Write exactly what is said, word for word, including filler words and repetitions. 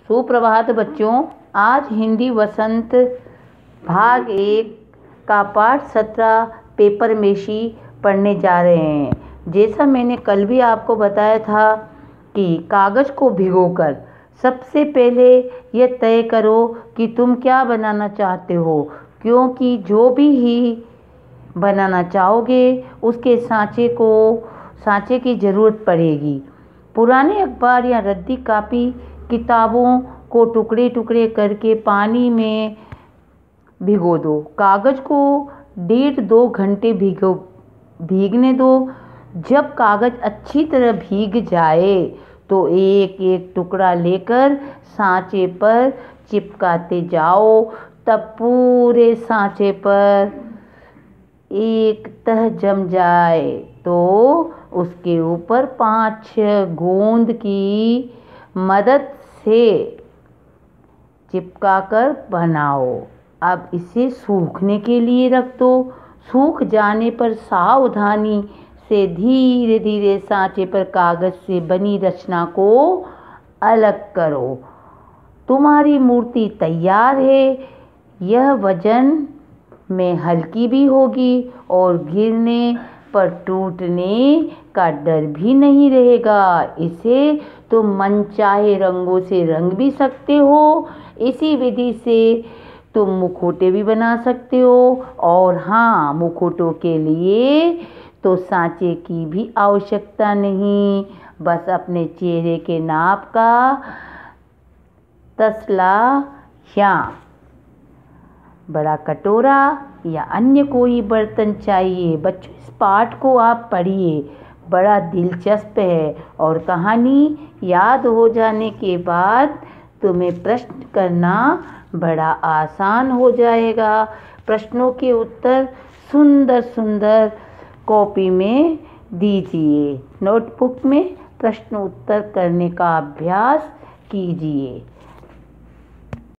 सुप्रभात बच्चों। आज हिंदी वसंत भाग एक का पाठ सत्रह पेपर मेशी पढ़ने जा रहे हैं। जैसा मैंने कल भी आपको बताया था कि कागज़ को भिगोकर सबसे पहले यह तय करो कि तुम क्या बनाना चाहते हो, क्योंकि जो भी ही बनाना चाहोगे उसके सांचे को सांचे की ज़रूरत पड़ेगी। पुराने अखबार या रद्दी कापी किताबों को टुकड़े टुकड़े करके पानी में भिगो दो। कागज़ को डेढ़ दो घंटे भिगो भीगने दो। जब कागज़ अच्छी तरह भीग जाए तो एक एक टुकड़ा लेकर सांचे पर चिपकाते जाओ। तब पूरे सांचे पर एक तह जम जाए तो उसके ऊपर पाँच छः गोंद की मदद से चिपकाकर बनाओ। अब इसे सूखने के लिए रख दो। सूख जाने पर सावधानी से धीरे धीरे सांचे पर कागज़ से बनी रचना को अलग करो। तुम्हारी मूर्ति तैयार है। यह वजन में हल्की भी होगी और गिरने पर टूटने का डर भी नहीं रहेगा। इसे तुम मनचाहे रंगों से रंग भी सकते हो। इसी विधि से तुम मुखौटे भी बना सकते हो। और हाँ, मुखौटों के लिए तो सांचे की भी आवश्यकता नहीं, बस अपने चेहरे के नाप का तसला या बड़ा कटोरा या अन्य कोई बर्तन चाहिए। बच्चों, इस पाठ को आप पढ़िए, बड़ा दिलचस्प है और कहानी याद हो जाने के बाद तुम्हें प्रश्न करना बड़ा आसान हो जाएगा। प्रश्नों के उत्तर सुंदर सुंदर कॉपी में दीजिए। नोटबुक में प्रश्न उत्तर करने का अभ्यास कीजिए।